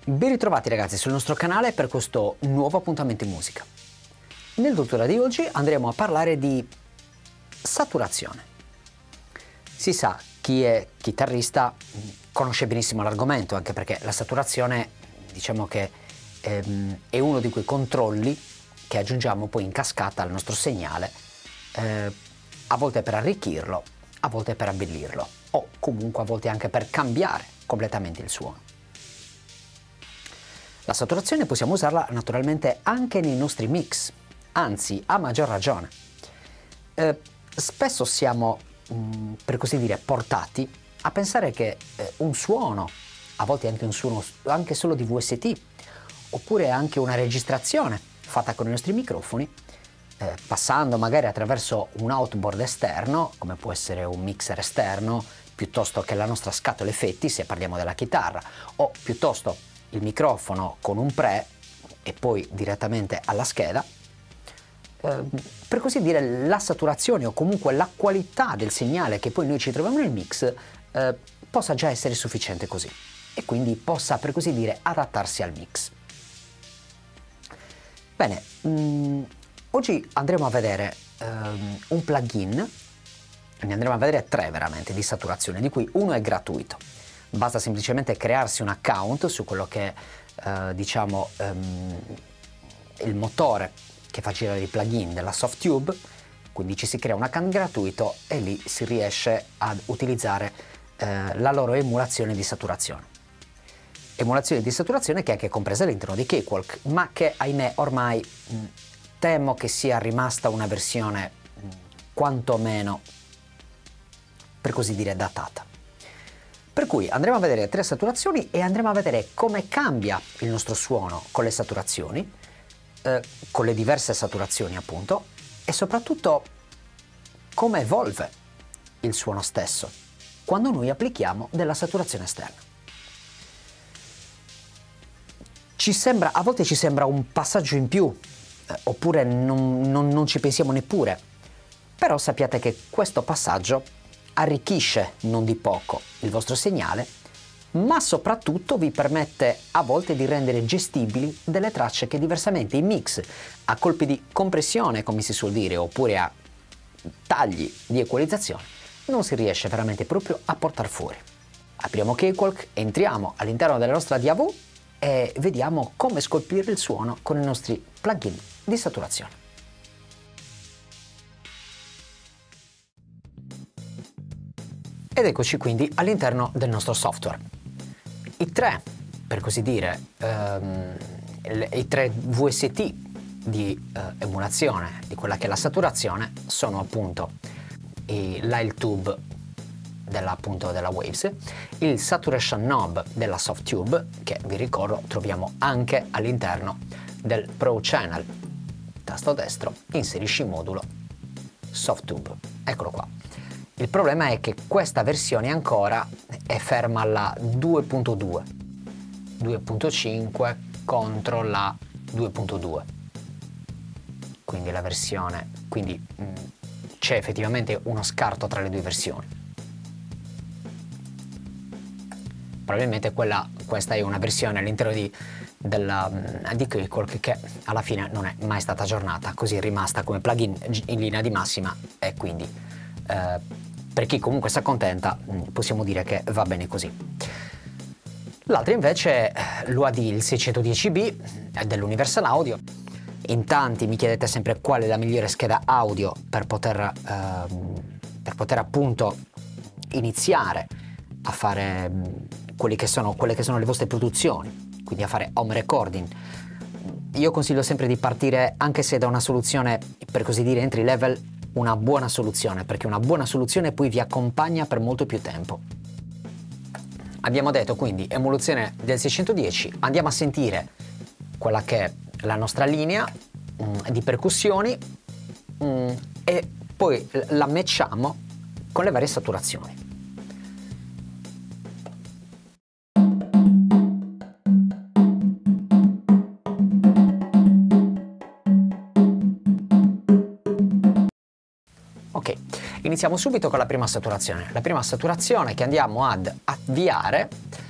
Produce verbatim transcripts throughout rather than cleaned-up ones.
Ben ritrovati ragazzi sul nostro canale per questo nuovo appuntamento in musica. Nel tutorial di oggi andremo a parlare di saturazione. Si sa, chi è chitarrista conosce benissimo l'argomento, anche perché la saturazione, diciamo che ehm, è uno di quei controlli che aggiungiamo poi in cascata al nostro segnale, eh, a volte per arricchirlo, a volte per abbellirlo, o comunque a volte anche per cambiare completamente il suono. La saturazione possiamo usarla naturalmente anche nei nostri mix, anzi a maggior ragione. Eh, spesso siamo, mh, per così dire, portati a pensare che eh, un suono, a volte anche un suono anche solo di V S T, oppure anche una registrazione fatta con i nostri microfoni, eh, passando magari attraverso un outboard esterno, come può essere un mixer esterno, piuttosto che la nostra scatola effetti, se parliamo della chitarra, o piuttosto il microfono con un pre e poi direttamente alla scheda, eh, per così dire la saturazione o comunque la qualità del segnale che poi noi ci troviamo nel mix eh, possa già essere sufficiente così e quindi possa, per così dire, adattarsi al mix. Bene, mh, oggi andremo a vedere um, un plugin, ne andremo a vedere tre veramente di saturazione, di cui uno è gratuito. Basta semplicemente crearsi un account su quello che è eh, diciamo um, il motore che fa girare i plugin della Softube, quindi ci si crea un account gratuito e lì si riesce ad utilizzare eh, la loro emulazione di saturazione. Emulazione di saturazione che è anche compresa all'interno di Cakewalk, ma che ahimè ormai mh, temo che sia rimasta una versione mh, quantomeno, per così dire, datata. Per cui andremo a vedere tre saturazioni e andremo a vedere come cambia il nostro suono con le saturazioni, eh, con le diverse saturazioni appunto, e soprattutto come evolve il suono stesso quando noi applichiamo della saturazione esterna. Ci sembra, a volte ci sembra un passaggio in più, eh, oppure non, non, non ci pensiamo neppure, però sappiate che questo passaggio arricchisce non di poco il vostro segnale, ma soprattutto vi permette a volte di rendere gestibili delle tracce che diversamente in mix, a colpi di compressione come si suol dire, oppure a tagli di equalizzazione, non si riesce veramente proprio a portare fuori. Apriamo Cakewalk, entriamo all'interno della nostra D A W e vediamo come scolpire il suono con i nostri plugin di saturazione. Ed eccoci quindi all'interno del nostro software. I tre, per così dire, ehm, i tre V S T di eh, emulazione di quella che è la saturazione sono appunto l'Aisle Tube della, appunto, della Waves, il Saturation Knob della Softube, che vi ricordo troviamo anche all'interno del Pro Channel. Tasto destro, inserisci modulo Softube. Eccolo qua. Il problema è che questa versione ancora è ferma alla due punto due, due punto cinque contro la due punto due, quindi la versione, quindi c'è effettivamente uno scarto tra le due versioni. Probabilmente quella, questa è una versione all'interno di, della, di Cakewalk che alla fine non è mai stata aggiornata, così è rimasta come plugin in linea di massima e quindi eh, per chi comunque si accontenta possiamo dire che va bene così. L'altra invece è l'U A D, il seicentodieci B dell'Universal Audio. In tanti mi chiedete sempre qual è la migliore scheda audio per poter, ehm, per poter appunto iniziare a fare quelli che sono, quelle che sono le vostre produzioni, quindi a fare home recording. Io consiglio sempre di partire, anche se da una soluzione per così dire entry level, una buona soluzione, perché una buona soluzione poi vi accompagna per molto più tempo. Abbiamo detto quindi emulazione del seicentodieci, andiamo a sentire quella che è la nostra linea mh, di percussioni mh, e poi la matchiamo con le varie saturazioni. Ok, iniziamo subito con la prima saturazione. La prima saturazione che andiamo ad avviare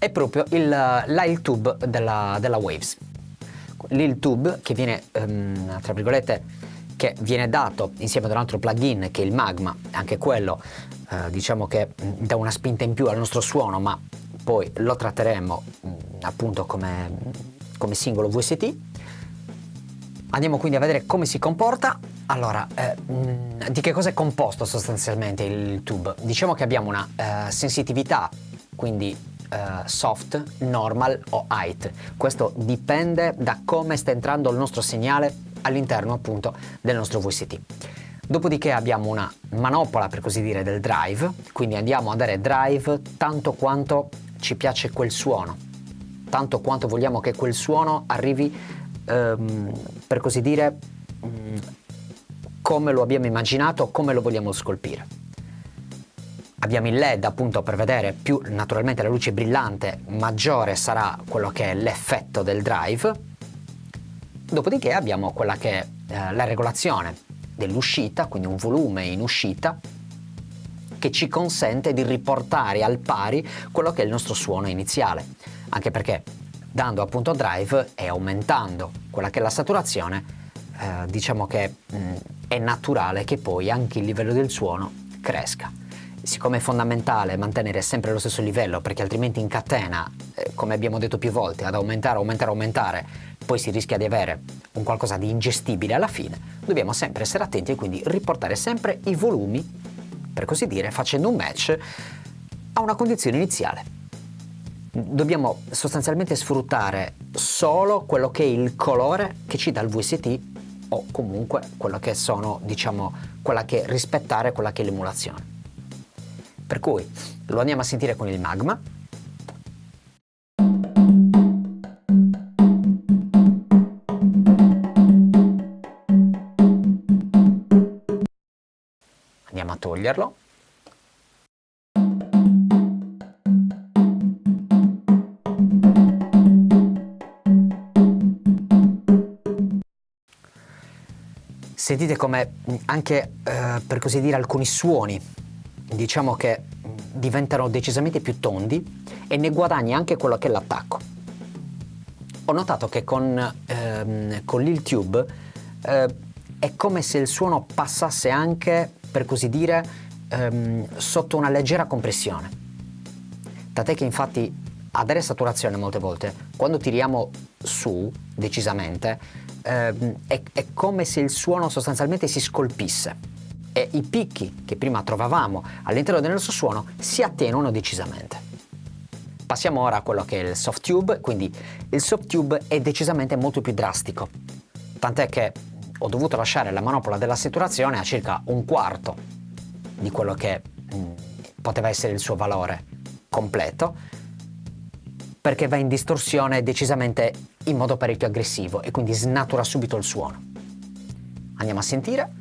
è proprio il, l'I L Tube della, della Waves. L'I L Tube che viene, um, tra virgolette, che viene dato insieme ad un altro plugin che è il Magma, anche quello uh, diciamo che dà una spinta in più al nostro suono, ma poi lo tratteremo um, appunto come, come singolo V S T. Andiamo quindi a vedere come si comporta. Allora, eh, mh, di che cosa è composto sostanzialmente il tube? Diciamo che abbiamo una eh, sensitività, quindi eh, soft, normal o height. Questo dipende da come sta entrando il nostro segnale all'interno appunto del nostro V S T. Dopodiché abbiamo una manopola, per così dire, del drive, quindi andiamo a dare drive tanto quanto ci piace quel suono, tanto quanto vogliamo che quel suono arrivi, ehm, per così dire, mh, come lo abbiamo immaginato, come lo vogliamo scolpire. Abbiamo il L E D appunto per vedere, più naturalmente la luce è brillante, maggiore sarà quello che è l'effetto del drive. Dopodiché abbiamo quella che è eh, la regolazione dell'uscita, quindi un volume in uscita che ci consente di riportare al pari quello che è il nostro suono iniziale, anche perché dando appunto drive e aumentando quella che è la saturazione, eh, diciamo che mh, è naturale che poi anche il livello del suono cresca. Siccome è fondamentale mantenere sempre lo stesso livello, perché altrimenti in catena, eh, come abbiamo detto più volte, ad aumentare, aumentare, aumentare, poi si rischia di avere un qualcosa di ingestibile alla fine, dobbiamo sempre essere attenti e quindi riportare sempre i volumi, per così dire, facendo un match a una condizione iniziale. Dobbiamo sostanzialmente sfruttare solo quello che è il colore che ci dà il V S T, o comunque quello che sono, diciamo, quella che rispettare quella che è l'emulazione. Per cui lo andiamo a sentire con il Magma. Andiamo a toglierlo. Sentite come anche, eh, per così dire, alcuni suoni, diciamo che diventano decisamente più tondi e ne guadagni anche quello che è l'attacco. Ho notato che con, ehm, con l'I L Tube eh, è come se il suono passasse anche, per così dire, ehm, sotto una leggera compressione. Tant'è che infatti a dare saturazione molte volte, quando tiriamo su decisamente, ehm, è, è come se il suono sostanzialmente si scolpisse e i picchi che prima trovavamo all'interno del nostro suono si attenuano decisamente. Passiamo ora a quello che è il soft tube, quindi il soft tube è decisamente molto più drastico, tant'è che ho dovuto lasciare la manopola della saturazione a circa un quarto di quello che mh, poteva essere il suo valore completo, perché va in distorsione decisamente in modo parecchio aggressivo e quindi snatura subito il suono. Andiamo a sentire.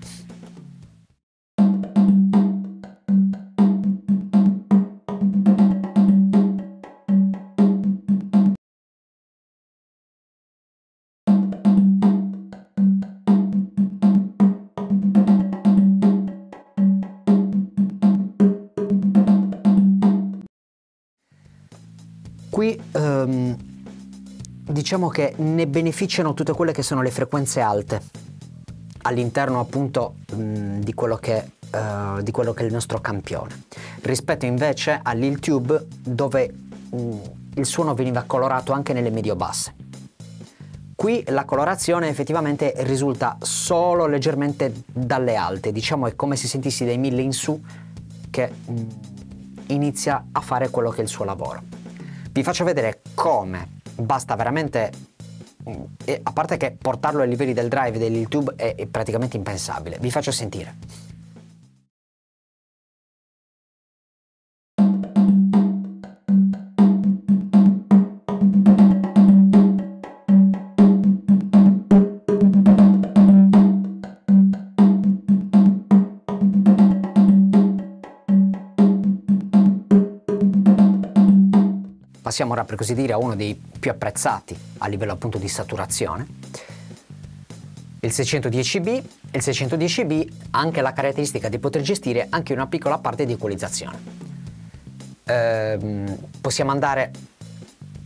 Qui ehm, diciamo che ne beneficiano tutte quelle che sono le frequenze alte all'interno appunto mh, di, quello che, uh, di quello che è il nostro campione, rispetto invece all'I L Tube dove mh, il suono veniva colorato anche nelle medio-basse. Qui la colorazione effettivamente risulta solo leggermente dalle alte, diciamo è come se sentissi dai mille in su che mh, inizia a fare quello che è il suo lavoro. Vi faccio vedere come basta veramente, e a parte che portarlo ai livelli del drive dell'I L Tube è, è praticamente impensabile. Vi faccio sentire. Passiamo ora, per così dire, a uno dei più apprezzati a livello appunto di saturazione, il seicentodieci B. Il seicentodieci B ha anche la caratteristica di poter gestire anche una piccola parte di equalizzazione. Ehm, possiamo andare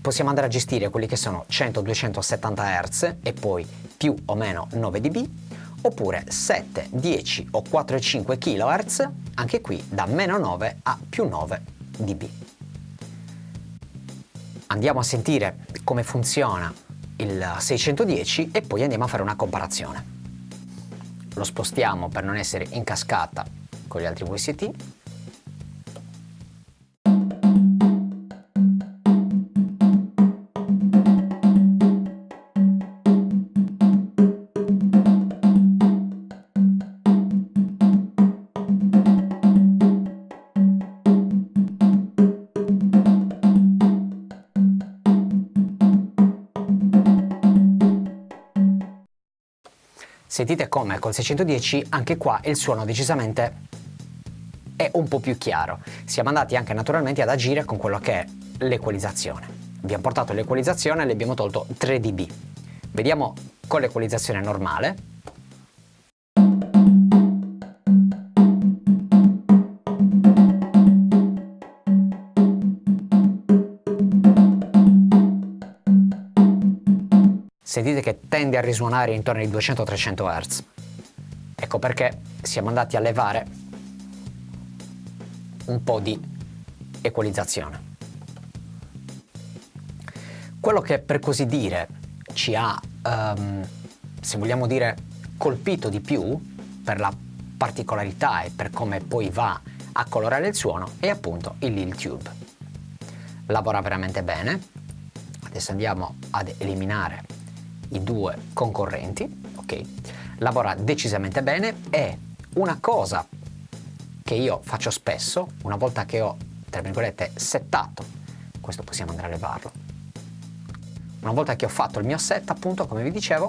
possiamo andare a gestire quelli che sono cento duecentosettanta hertz e poi più o meno nove dB, oppure sette, dieci o quattro virgola cinque kHz, anche qui da meno nove a più nove dB. Andiamo a sentire come funziona il seicentodieci e poi andiamo a fare una comparazione. Lo spostiamo per non essere in cascata con gli altri V S T. Sentite come col seicentodieci anche qua il suono decisamente è un po' più chiaro. Siamo andati anche naturalmente ad agire con quello che è l'equalizzazione. Abbiamo portato l'equalizzazione e le abbiamo tolto tre dB. Vediamo con l'equalizzazione normale. Sentite che tende a risuonare intorno ai duecento trecento hertz. Ecco perché siamo andati a levare un po' di equalizzazione. Quello che per così dire ci ha, um, se vogliamo dire, colpito di più per la particolarità e per come poi va a colorare il suono è appunto il Lil Tube. Lavora veramente bene. Adesso andiamo ad eliminare i due concorrenti, ok? Lavora decisamente bene e una cosa che io faccio spesso, una volta che ho, tra virgolette, settato, questo possiamo andare a levarlo, una volta che ho fatto il mio set, appunto, come vi dicevo,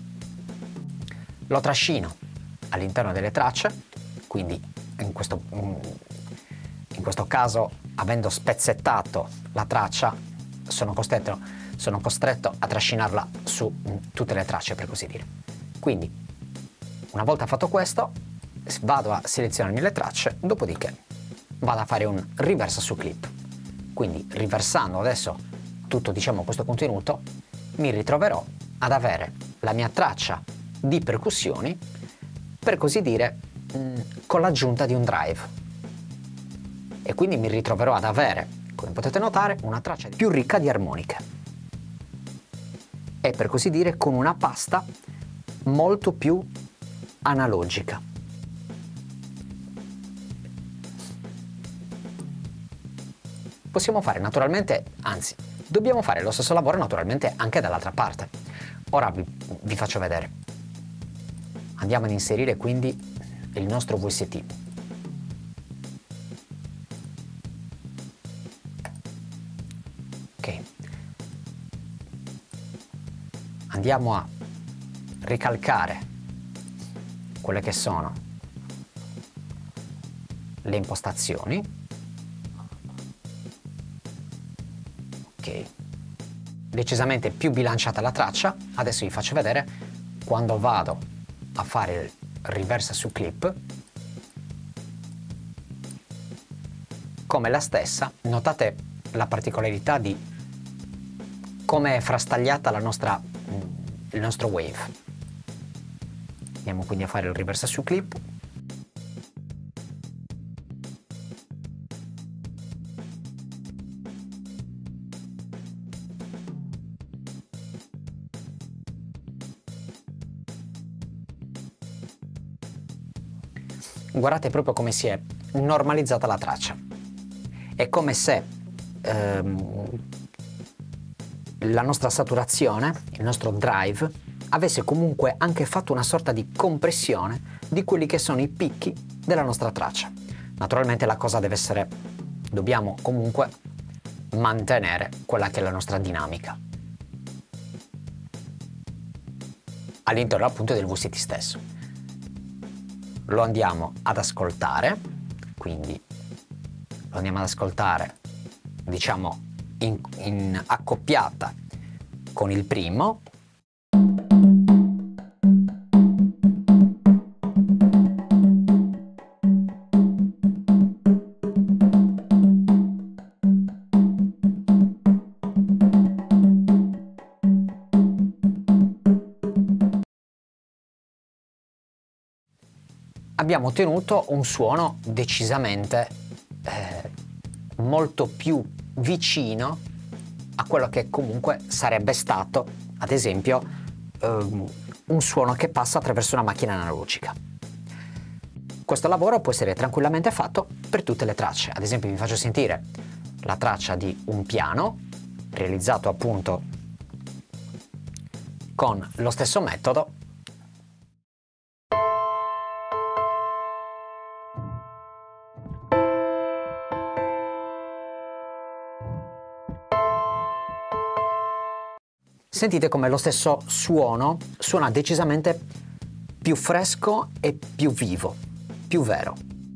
lo trascino all'interno delle tracce, quindi in questo, in questo caso, avendo spezzettato la traccia, sono costretto sono costretto a trascinarla su tutte le tracce, per così dire. Quindi, una volta fatto questo, vado a selezionarmi le tracce, dopodiché vado a fare un reverse su clip. Quindi, riversando adesso tutto, diciamo, questo contenuto, mi ritroverò ad avere la mia traccia di percussioni, per così dire, mh, con l'aggiunta di un drive. E quindi mi ritroverò ad avere, come potete notare, una traccia più ricca di armoniche. E per così dire con una pasta molto più analogica. Possiamo fare naturalmente, anzi, dobbiamo fare lo stesso lavoro naturalmente anche dall'altra parte. Ora vi, vi faccio vedere. Andiamo ad inserire quindi il nostro V S T. Ok. Andiamo a ricalcare quelle che sono le impostazioni. Ok, decisamente più bilanciata la traccia. Adesso vi faccio vedere quando vado a fare il reverse su clip come la stessa. Notate la particolarità di come è frastagliata la nostra il nostro wave. Andiamo quindi a fare il reverse su clip. Guardate proprio come si è normalizzata la traccia. È come se ehm, la nostra saturazione, il nostro drive, avesse comunque anche fatto una sorta di compressione di quelli che sono i picchi della nostra traccia. Naturalmente la cosa deve essere, dobbiamo comunque mantenere quella che è la nostra dinamica all'interno appunto del V S T stesso. Lo andiamo ad ascoltare, quindi lo andiamo ad ascoltare, diciamo, In, in accoppiata con il primo. abbiamo ottenuto un suono decisamente eh, molto più vicino a quello che comunque sarebbe stato, ad esempio, ehm, un suono che passa attraverso una macchina analogica. Questo lavoro può essere tranquillamente fatto per tutte le tracce. Ad esempio vi faccio sentire la traccia di un piano realizzato appunto con lo stesso metodo. Sentite come lo stesso suono suona decisamente più fresco e più vivo, più vero.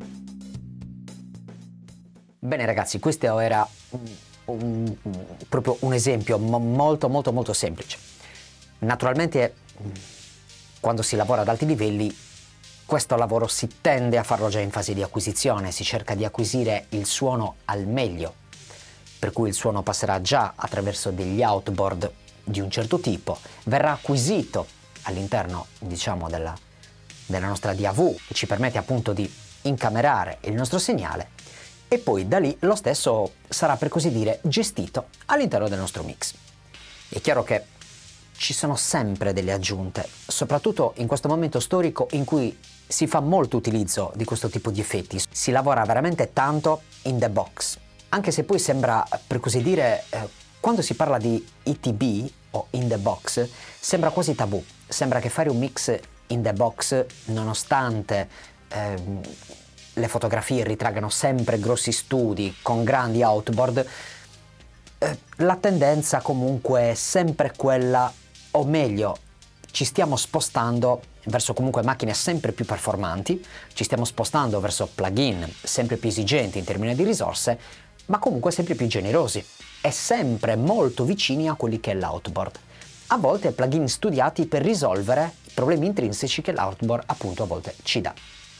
Bene ragazzi, questo era un, un, proprio un esempio molto molto molto semplice. Naturalmente quando si lavora ad alti livelli questo lavoro si tende a farlo già in fase di acquisizione, si cerca di acquisire il suono al meglio, per cui il suono passerà già attraverso degli outboard di un certo tipo, verrà acquisito all'interno, diciamo, della, della nostra D A W, che ci permette appunto di incamerare il nostro segnale, e poi da lì lo stesso sarà, per così dire, gestito all'interno del nostro mix. È chiaro che ci sono sempre delle aggiunte, soprattutto in questo momento storico in cui si fa molto utilizzo di questo tipo di effetti, si lavora veramente tanto in the box, anche se poi sembra, per così dire, eh, quando si parla di I T B o in the box sembra quasi tabù, sembra che fare un mix in the box, nonostante ehm, le fotografie ritraggano sempre grossi studi con grandi outboard, eh, la tendenza comunque è sempre quella, o meglio, ci stiamo spostando verso comunque macchine sempre più performanti, ci stiamo spostando verso plugin sempre più esigenti in termini di risorse, ma comunque sempre più generosi e sempre molto vicini a quelli che è l'outboard. A volte plugin studiati per risolvere i problemi intrinseci che l'outboard appunto a volte ci dà.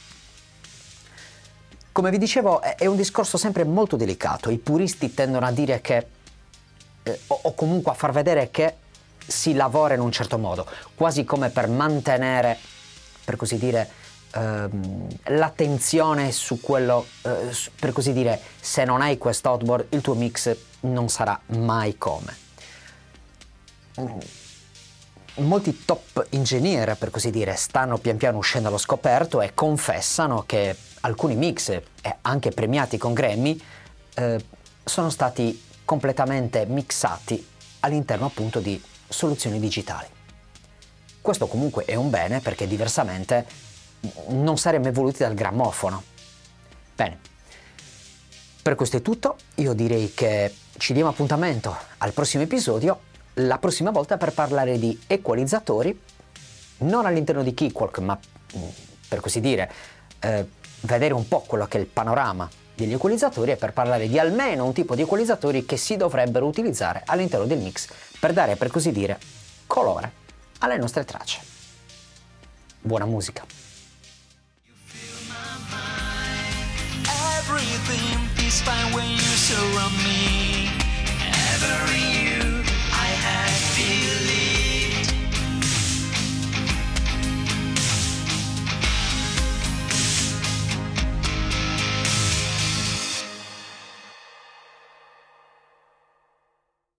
Come vi dicevo, è un discorso sempre molto delicato. I puristi tendono a dire che eh, o comunque a far vedere che si lavora in un certo modo, quasi come per mantenere, per così dire, ehm, l'attenzione su quello, eh, per così dire, se non hai questo outboard il tuo mix non sarà mai come. Molti top ingegneri, per così dire, stanno pian piano uscendo allo scoperto e confessano che alcuni mix, eh, anche premiati con Grammy, eh, sono stati completamente mixati all'interno appunto di soluzioni digitali. Questo comunque è un bene, perché diversamente non saremmo evoluti dal grammofono. Bene, per questo è tutto. Io direi che ci diamo appuntamento al prossimo episodio, la prossima volta, per parlare di equalizzatori, non all'interno di Kickwalk, ma per così dire eh, vedere un po' quello che è il panorama degli equalizzatori, e per parlare di almeno un tipo di equalizzatori che si dovrebbero utilizzare all'interno del mix per dare, per così dire, colore alle nostre tracce. Buona musica! Everything is fine when you surround me.